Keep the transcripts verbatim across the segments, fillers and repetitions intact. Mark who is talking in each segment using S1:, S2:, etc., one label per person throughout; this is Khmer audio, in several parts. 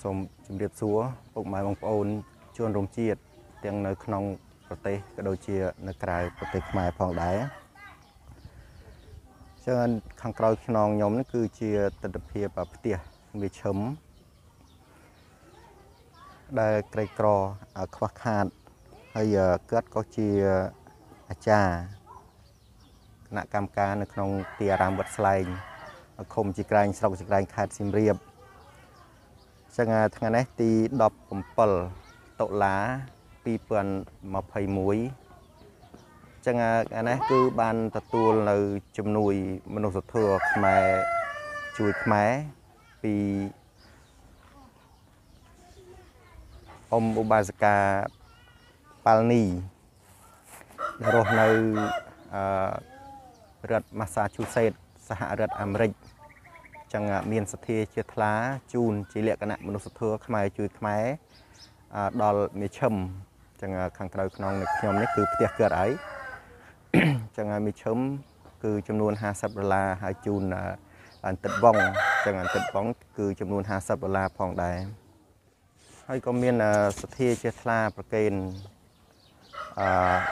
S1: សូមជម្រាបសួរពុកម៉ែបងប្អូនជនរួមជាតិទាំងនៅក្នុងប្រទេសក៏ដូចជានៅក្រៅប្រទេសខ្មែរផងដែរចឹងខាងក្រោយខ្នងខ្ញុំនេះគឺជាទស្សនវិជ្ជាផ្ទះវាឈឹមដែលក្រីក្រខ្វះខាតហើយគាត់ក៏ជាអាចារ្យគណៈកម្មការនៅក្នុងទីអារាមវត្តស្លែងឃុំជីក្រែងស្រុកជីក្រែងខេត្តសៀមរាបចឹងថ្ងៃនេះទីដប់bảyតុលាពីរពាន់ម្ភៃមួយចឹងអានេះគឺបានទទួលនៅជំនួយមនុស្សធម៌ខ្មែរជួយខ្មែរពីអ៊ំឧបាសិកាប៉ាល់នីដែលរស់នៅអឺរដ្ឋ Massachusetts សហរដ្ឋអាមេរិកចឹងមានសទ្ធាជាថ្លាជូនជាលក្ខណៈមនុស្សធម៌ខ្មែរជួយខ្មែរដល់មេឈឹមចឹងខាងក្រៅខ្នងនៃខ្ញុំនេះគឺផ្ទះកើតហើយចឹងមេឈឹមគឺចំនួនห้าสิบដុល្លារហើយជូនអន្តិតវងចឹងអន្តិតវងគឺចំនួនห้าสิบដុល្លារផងដែរហើយក៏មានសទ្ធាជាថ្លាប្រកេនអឺ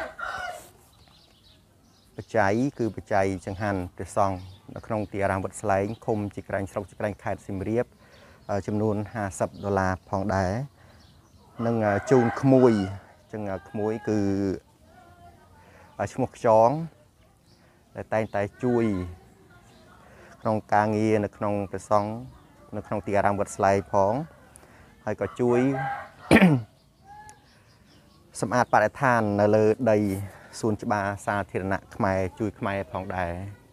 S1: បច្ច័យគឺបច្ច័យចង្ហាន់ព្រះសង្ឃនៅក្នុងទីអារាមវត្តស្លែងឃុំជីក្រែងស្រុកជីក្រែងខេត្តសៀមរាបចំនួនห้าสิบដុល្លារផងដែរនិងជូនក្មួយចឹងក្មួយគឺឈ្មោះខ្យងដែលតែងតែជួយក្នុងការងារនៅក្នុងព្រះសង្ឃនៅក្នុងទីអារាមវត្តស្លែងផងហើយក៏ជួយសម្អាតបរិស្ថាននៅលើដីសួនច្បារសាធារណៈខ្មែរជួយខ្មែរផងដែរ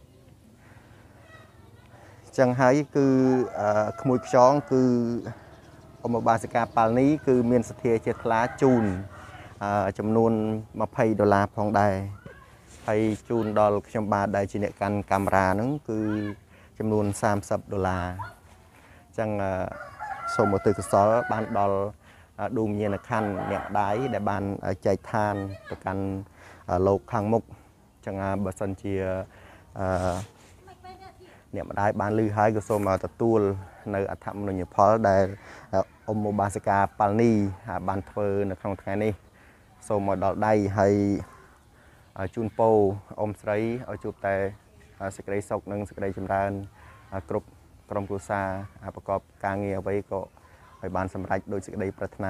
S1: ចឹងហើយគឺក្មួយខ្យងគឺអ៊ំឧបាសិកាប៉ាល់នីគឺមានសទ្ធាជាថ្លាជូនចំនួនម្ភៃដុល្លារផងដែរហើយជូនដល់ខ្ញុំបាទដែលជាអ្នកកាន់កាមេរ៉ាហ្នឹងគឺចំនួនសាមសិបដុល្លារចឹងសូមឧទ្ទិសកុសលបានដល់ដួងញាណខណ្ឌអ្នកម្ដាយដែលបានចែកឋានទៅកាន់លោកខាងមុខចឹងបើសិនជាអឺអ្នកម្ដាយបានលឺហើយក៏សូមទទួលនៅអត្ថមនុញ្ញផលដែលអ៊ំឧបាសិកាប៉ាល់នីបានធ្វើនៅក្នុងថ្ងៃនេះសូមមកដល់ដៃហើយជូនពរអ៊ំស្រីឲ្យជួបតែសេចក្តីសុខនិងសេចក្តីចម្រើនគ្រប់ក្រុមគ្រួសារប្រកបការងារអ្វីក៏ឲ្យបានសម្រេចដោយសេចក្តីប្រាថ្នា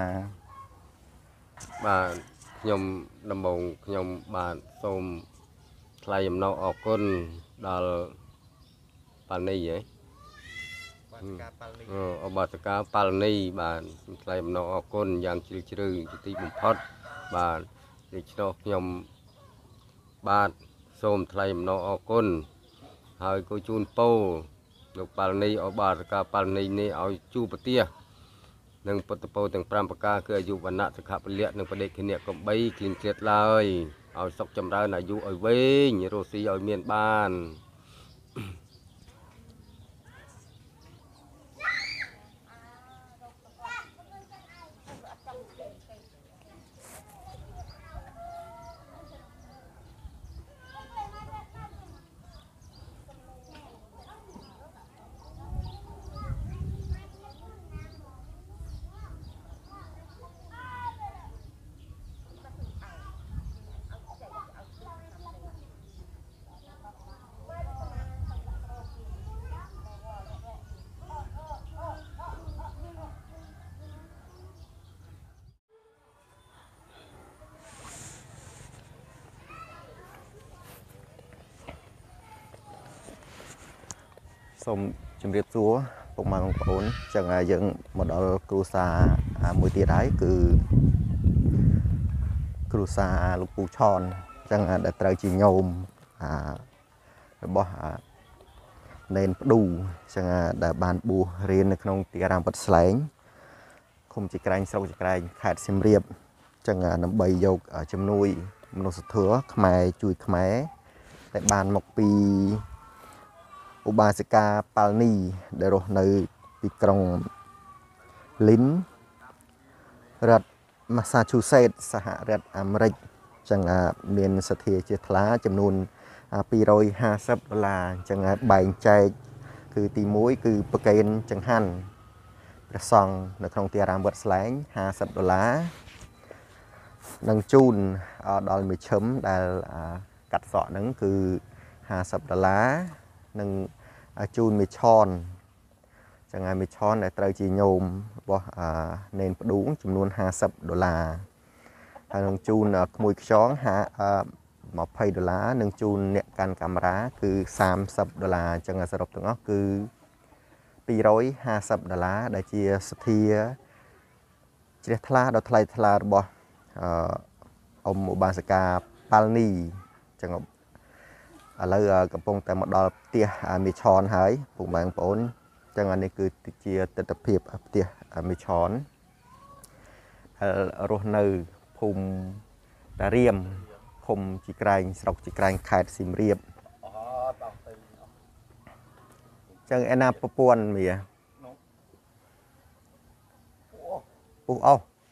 S2: បាទខ្ញុំដំបូងខ្ញុំបាទសូមថ្លែងអំណរអគុណដល់ប៉ាល់នីហ៎ឧបាសិកាប៉ាល់នីបាទថ្លែងអំណរអគុណយ៉ាងជ្រាលជ្រៅជាទីបំផុតបាទដូច្នោះខ្ញុំបាទសូមថ្លែងអំណរអគុណហើយក៏ជូនពរលោកប៉ាល់នីឧបាសិកាប៉ាល់នីនេះឲ្យជួបប្រទះនិងពុទ្ធពរទាំងប្រាំប្រការគឺអាយុវណ្ណៈសុខៈពលៈនិងបដិខិនៈកំបីគ្លៀងគ្លាតឡើយឲ្យសុខចម្រើនអាយុឲ្យវែងរស់ស៊ីឲ្យមានបាន
S1: សូមជម្រាបសួរពុកម៉ែបងប្អូនចឹងយើងមកដល់គ្រួសារមួយទៀតហើយគឺគ្រួសារលោកពូឆនចឹងដែលត្រូវជាញោមរបស់ណេនផ្ដូចឹងដែលបានបួសរៀននៅក្នុងទីអារាមវត្តស្លែងឃុំជីក្រែងស្រុកជីក្រែងខេត្តសៀមរាបចឹងដើម្បីយកជំនួយមនុស្សធម៌ខ្មែរជួយខ្មែរដែលបានមកពីឧបាសិកាប៉ាល់នីដែលរស់នៅទីក្រុងលីនរដ្ឋ Massachusetts សហរដ្ឋអាមេរិកចឹងមានសទ្ធាជាថ្លាចំនួនពីរយห้าสิบដុល្លារចឹងបែងចែកគឺទីមួយគឺប្រកេនចង្ហាន់ ពព្រះសង្ឃនៅក្នុងទីអារាមវត្តស្លែងห้าสิบដុល្លារនឹងជូនដល់មេឈឹមដែលកាត់សក់ហ្នឹងគឺห้าสิบដុល្លារនឹងជូនមេឆនចឹងហើយមេឆនដែលត្រូវជាញោមរបស់នេនផ្ដួងចំនួនห้าสิบដុល្លារហើយនឹងជូនក្មួយខ្យងហាยี่สิบដុល្លារនឹងជូនអ្នកកាន់កាមេរ៉ាគឺสามสิบដុល្លារចឹងសរុបទាំងអស់គឺtwo hundred fiftyដុល្លារដែលជាសទ្ធាជ្រះថ្លាដ៏ថ្លៃថ្លារបស់អ៊ំឧបាសិកាប៉ាល់នីចឹងឥឡូវកំពុងតែមកដល់ផ្ទះមេឆនហើយពុកម៉ែបងប្អូនចឹងអានេះគឺជាទស្សនវិជ្ជាផ្ទះមេឆនរស់នៅភូមិតារៀមឃុំជីក្រែងស្រុកជីក្រែងខេត្តសៀមរាបចឹងឯណាប្រពន្ធមីពុះអោ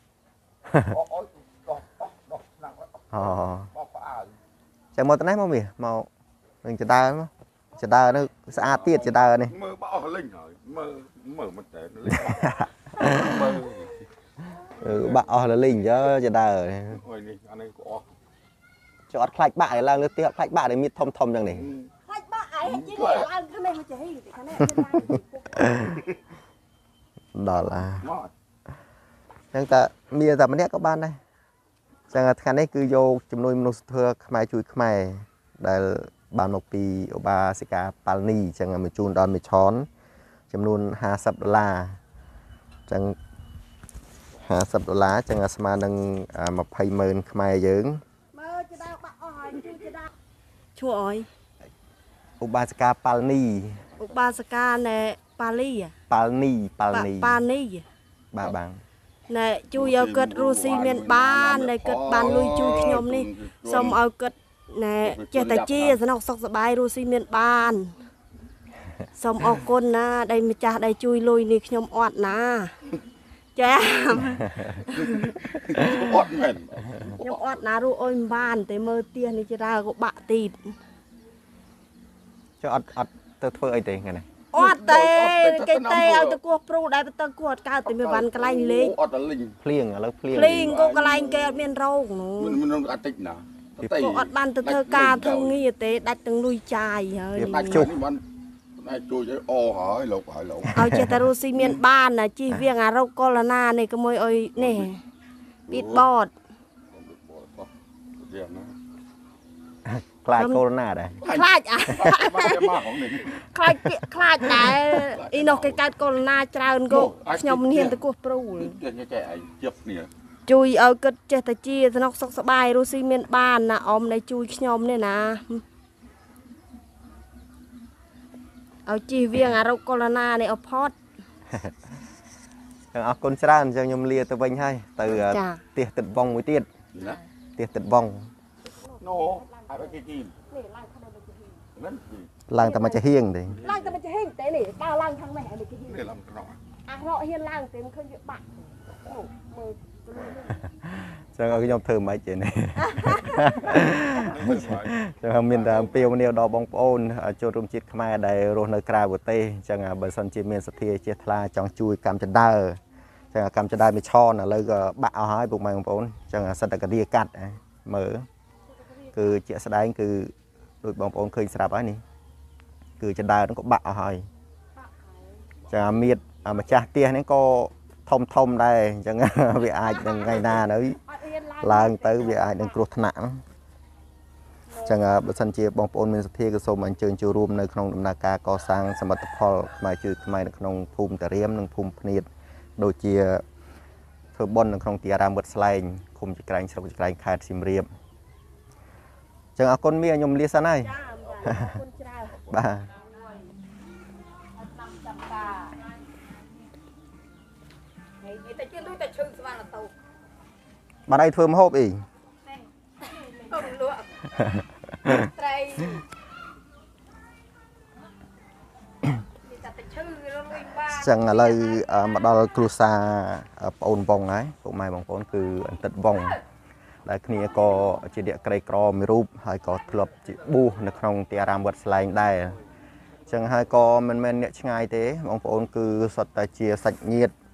S1: អូចឹងមកទៅនេះមកមីមកនឹងចដើមកចដើនេះស្អាតទៀតចដើនេះ
S3: មើលបោះលេងហើយមើលមើលមិនតែលេងមើល
S1: អឺបាក់អស់លលេងយើចដើ
S3: អូយនេះអានេះក៏អស់
S1: ចុះអត់ខ្លាច់បាក់ឯឡើងលើផ្ទះអត់ខ្លាច់បាក់ដែលមានធំធំចឹងនេះ
S4: ខ្លាច់បាក់ឯងជិះឡើងខាងនេះមកចេះខាងនេះ
S1: ដល់ឡាចឹងតែមានតែម្នាក់ក៏បានដែរចឹងថ្ងៃនេះគឺយកចំនួនមនុស្សធម៌ខ្មែរជួយខ្មែរដែលបានមកពីឧបាសិកាប៉ាល់នីចឹងមកជូនដល់មេឆនចំនួនห้าสิบដុល្លារចឹងห้าสิบដុល្លារចឹងស្មើនឹងยี่สิบម៉ឺនខ្មែរយើង
S4: មើលចដើបាក់អស់ហើយជួយចដើឈ្មោះអើយ
S1: ឧបាសិកាប៉ាល់នី
S4: ឧបាសិកាណែប៉ាលី
S1: ប៉ាល់នីប៉ាល់នី
S4: ប៉ានី
S1: បាទបាំង
S4: ណែជួយឲ្យគាត់រស់ស៊ីមានបានដែលគាត់បានលុយជួយខ្ញុំនេះសូមឲ្យគាត់ណែចេះតែជាសំណុកសុខសប្បាយរស់ស៊ីមានបានសូមអរគុណណាដែលម្ចាស់ដែលជួយលុយនេះខ្ញុំអត់ណាចា
S3: អត់មែន
S4: ខ្ញុំអត់ណារស់អុយមិនបានតែមើលទៀសនេះច្រើនក៏បាក់ទីត
S1: ចុះអត់អត់ទៅធ្វើអីទេថ្ងៃនេះ
S4: អត់ទេគេទេឲ្យទៅគោះព្រូដែលទៅគោះអត់កើតតែមានវ៉ាន់កន្លែងលេង
S3: អត់តែលេង
S1: ភ្លៀងឥឡូវភ្លៀង
S4: ភ្លៀងក៏កន្លែងគេអត់មានរោគនោះ
S3: មិនអត់តិចណា
S4: តែអត់បានទៅធ្វើការធ្វើងារទេដាច់ទាំងលុយចាយហើយ
S3: ដាច់ជុះបានតែជួយឲ្យអហើយលោកហើយលោក
S4: ឲ្យចេះតែរស់ស៊ីមានបានណាជិះវៀងអារោគកូវីដ នេះក្មួយអុយនេះពីតបត
S1: ខ្លាចកូវីដដែរ
S4: ខ្លាចអាខ្លាចខ្លាចដែរអ៊ីនោះគេកើតកូវីដច្រើនគោខ្ញុំមិនហ៊ានទៅគោះព្រូ
S3: ចេះចេះឯងជិបគ្នា
S4: ជួយឲ្យគាត់ចេះតែជាសំណុកសុខសប្បាយរស់ស៊ីមានបានណាអ៊ំដែលជួយខ្ញុំនេះណាឲ្យជិះវៀងអារោគកូវីដនេះអផត
S1: អរគុណច្រើនអញ្ចឹងខ្ញុំលាទៅវិញហើយទៅផ្ទះទឹកវងមួយទៀត
S3: ណា
S1: ផ្ទះទឹកវង
S3: ណូឲ្យគេជី
S4: នេះឡើងខាងនេះទៅហៀង
S1: ឡើងតែមកចាហៀងទេ
S4: ឡើងតែមកចាហៀងទេនេះដើរឡើងខាងនេះឲ្យគេហៀង
S3: នេះឡើងត្រង់
S4: អារកហ៊ានឡើងទេមិនឃើញវាបាក់មើល
S1: ចឹងឲ្យខ្ញុំធ្វើមិនទេនេះចឹងមានតែអំពាវនាវដល់បងប្អូនចូលរួមជាតិខ្មែរដែលរស់នៅក្រៅប្រទេសចឹងបើសិនជាមានសទ្ធាជ្រះថ្លាចង់ជួយកម្មចដើចឹងកម្មចដើមេឆនឥឡូវក៏បាក់អស់ហើយពុកម៉ែបងប្អូនចឹងសិតតែការីកាត់មើលគឺជាក់ស្ដែងគឺដូចបងប្អូនឃើញស្រាប់ហើយនេះគឺចដើហ្នឹងក៏បាក់អស់ហើយចឹងអាមៀតម្ចាស់ផ្ទះហ្នឹងក៏ធំធំដែរអញ្ចឹងវាអាចនឹងថ្ងៃណានៅឡើងទៅវាអាចនឹងគ្រោះថ្នាក់អញ្ចឹងបើសិនជាបងប្អូនមានសទ្ធាក៏សូមអញ្ជើញចូលរួមនៅក្នុងដំណើរការកសាងសមិទ្ធផលខ្មែរជួយខ្មែរនៅក្នុងភូមិតារៀមនិងភូមិភ្នៀតដូចជាធ្វើបុណ្យនៅក្នុងទីអារាមវត្តស្លែងឃុំជីក្រែងស្រុកជីក្រែងខេត្តសៀមរាបអញ្ចឹងអរគុណមីខ្ញុំលាសិនហើយ
S4: ចាអរគុណច្រើន
S1: បាទ
S4: តែជឿលុយតែឈឺស្វានតោ
S1: បានអីធ្វើម្ហូបអី
S4: អូលក់ត្រីតែឈឺលុយបាន
S1: ចឹងឥឡូវមកដល់គ្រួសារប្អូនវងហើយពុកម៉ែបងប្អូនគឺអន្តិតវងដែលគ្នាក៏ជាអ្នកក្រីក្រមួយរូបហើយក៏ធ្លាប់ជាបួសនៅក្នុងទីអារាមវត្តស្លែងដែរចឹងហើយក៏មិនមែនអ្នកឆ្ងាយទេបងប្អូនគឺសុទ្ធតែជាសាច់ញាតិ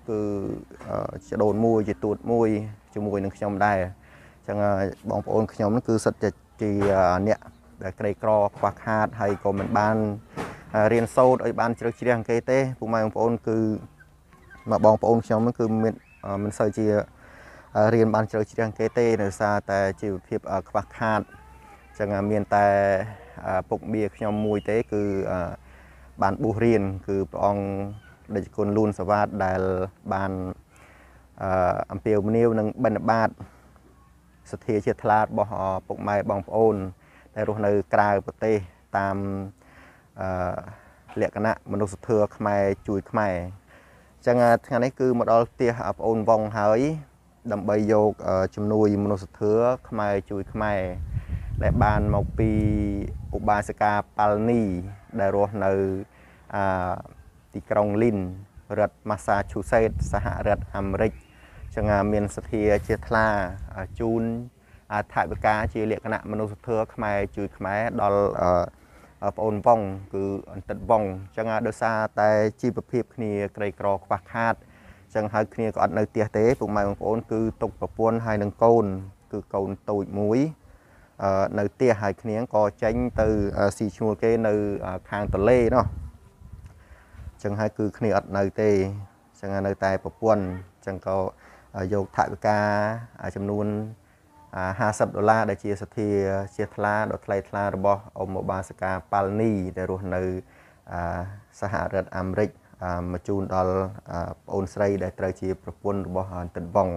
S1: គឺចដូនមួយជាទូតមួយជាមួយនឹងខ្ញុំដែរអញ្ចឹងបងប្អូនខ្ញុំគឺសិតតែជាអ្នកដែលក្រីក្រខ្វះខាតហើយក៏មិនបានរៀនសូត្រឲ្យបានជ្រៅជ្រះគេទេពុកម៉ែបងប្អូនគឺមកបងប្អូនខ្ញុំគឺមានមិនសូវជារៀនបានជ្រៅជ្រះគេទេដោយសារតែជីវភាពខ្វះខាតអញ្ចឹងមានតែពុកមាខ្ញុំមួយទេគឺបានបួសរៀនគឺព្រះអង្គដេចគុណលួនសវ៉ាតដែលបានអំពាវនាវនឹងបិណ្ឌបាតសទ្ធាជាថ្លារបស់ពុកម៉ែបងប្អូនដែលរស់នៅក្រៅប្រទេសតាមលក្ខណៈមនុស្សធម៌ខ្មែរជួយខ្មែរអញ្ចឹងថ្ងៃនេះគឺមកដល់ផ្ទះប្អូនវងហើយដើម្បីយកជំនួយមនុស្សធម៌ខ្មែរជួយខ្មែរដែលបានមកពីឧបាសិកាប៉ាល់នីដែលរស់នៅទីក្រុងលីនរដ្ឋ Massachusetts សហរដ្ឋអាមេរិកចឹងមានសទ្ធាជាថ្លាជូនថវិកាជាលក្ខណៈមនុស្សធម៌ខ្មែរជួយខ្មែរដល់ប្អូនវងគឺអន្តិតវងចឹងដោយសារតែជីវភាពគ្នាក្រីក្រខ្វះខាតចឹងហើយគ្នាក៏អត់នៅផ្ទះទេពុកម៉ែបងប្អូនគឺទុកប្រពន្ធហើយនឹងកូនគឺកូនតូចមួយនៅផ្ទះហើយគ្នាក៏ចេញទៅស៊ីឈ្នួលគេនៅខាងទន្លេเนาะចឹងហើយគឺគ្នាអត់នៅទេចឹងនៅតែប្រពន្ធចឹងក៏យកថវិកាចំនួនห้าสิบដុល្លារដែលជាសទ្ធាជាថ្លាដ៏ថ្លៃថ្លារបស់អ៊ំឧបាសិកាប៉ាល់នីដែលរស់នៅសហរដ្ឋអាមេរិកមកជូនដល់ប្អូនស្រីដែលត្រូវជាប្រពន្ធរបស់អន្តិតវង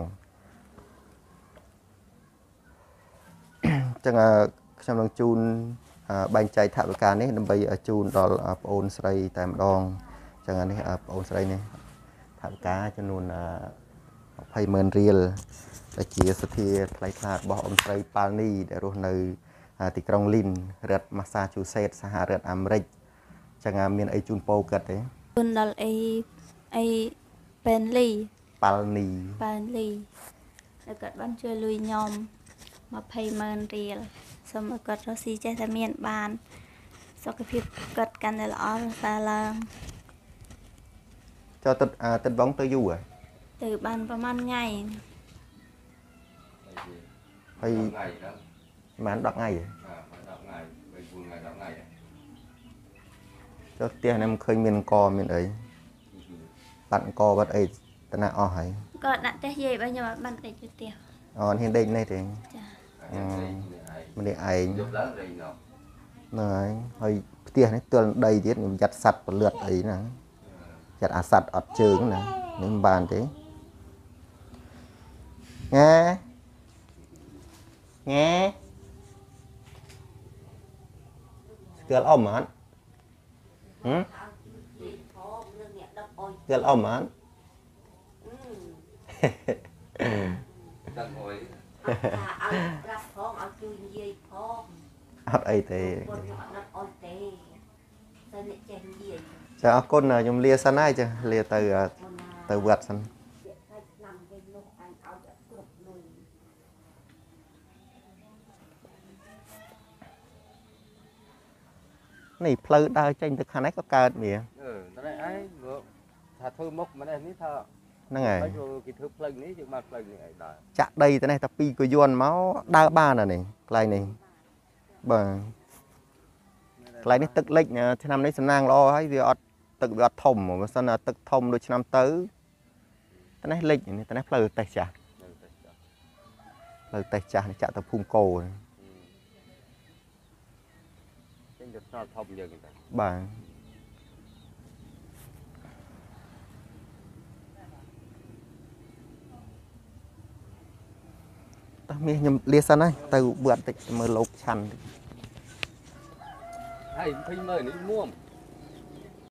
S1: ចឹងខ្ញុំនឹងជូនបែងចែកថវិកានេះដើម្បីជូនដល់ប្អូនស្រីតែម្ដងចឹងនេះប្អូនស្រីនេះថវិកាចំនួនยี่สิบหมื่นរៀលដែលជាសទ្ធាថ្លៃថ្លារបស់អ៊ំស្រីប៉ាល់នីដែលរស់នៅទីក្រុងលីនរដ្ឋ Massachusetts សហរដ្ឋអាមេរិកចឹងមានអីជូនពោគាត់ទេ
S5: ជូនដល់អីអីប៉ែនលី
S1: ប៉ាល់នី
S5: ប៉ែនលីហើយគាត់បានជួយលុយខ្ញុំยี่สิบหมื่นរៀលសូមឲ្យគាត់រស់ស៊ីចេះតែមានបានសុខភាពគាត់កាន់តែល្អតែឡើង
S1: ចុះទឹកទឹកបងទៅយូរហើយ
S5: ទៅបានប្រហែលថ្ងៃ
S1: ហើយប្រហែលដប់ថ្ងៃហ៎
S3: ដប់ថ្ងៃបីបួនថ្ងៃដប់ថ្ងៃ
S1: ចុះផ្ទះនេះមិនឃើញមានអង្គមានអីបាត់អង្គបាត់អីតណាអស់ហើយ
S5: គាត់ដាក់ផ្ទះយាយបើខ្ញុំអត់បានដេកទៅផ្ទះ
S1: អូហ៊ានដេកនេះទេ
S5: ចា
S1: ម្នាក់ឯង
S3: យប់ឡើងដេកនោះ
S1: ហ្នឹងហើយផ្ទះនេះទល់ដីទៀតខ្ញុំចាត់សัตว์ពលឿតអីហ្នឹងចាត់អាសัตว์អត់ជើងណានេះមិនបានទេញ៉ាញ៉ាស្គាល់អ៊ំអត់ហឹមស្គាល់អ៊ំអត់
S3: ដឹងអុយ
S6: ឲ្យប្រាប់ផងឲ្យជួយនិយាយផង
S1: អត់អីទេ
S6: អត់អត់ទេតែអ្នកចេះនិយាយ
S1: ចាអរគុណខ្ញុំលាសិនហើយចាលាទៅទៅវត្តសិននេះផ្លូវដើរចេញទៅខាងនេះក៏កើតមាន
S3: អឺតែឯងថាធ្វើមុខម្នេះនេះថា
S1: ហ្នឹងហើយ
S3: គេធ្វើផ្លូវនេះយើងមកផ្លូវនេះឲ្យដើរ
S1: ចាក់ដីទៅនេះតែពីរក៏យន់មកដើរបានអានេះកន្លែងនេះបាទកន្លែងនេះទឹកលិចឆ្នាំនេះសំណាងល្អហើយវាអត់ទឹកវាអត់ធំបើសិនទឹកធំដូចឆ្នាំទៅតែនេះលិចនេះតែនេះផ្លូវតេះចាស់ផ្លូវតេះចាស់នេះចាក់ទៅភូមិគោ
S3: ចេញទៅថ្នល់ធំយើងទៅ
S1: បាទតោះមាសខ្ញុំលាសិនហើយទៅបឺតតិចមើលលោកឆាន់តិច
S3: ហើយยี่สิบหมื่นនេះមួម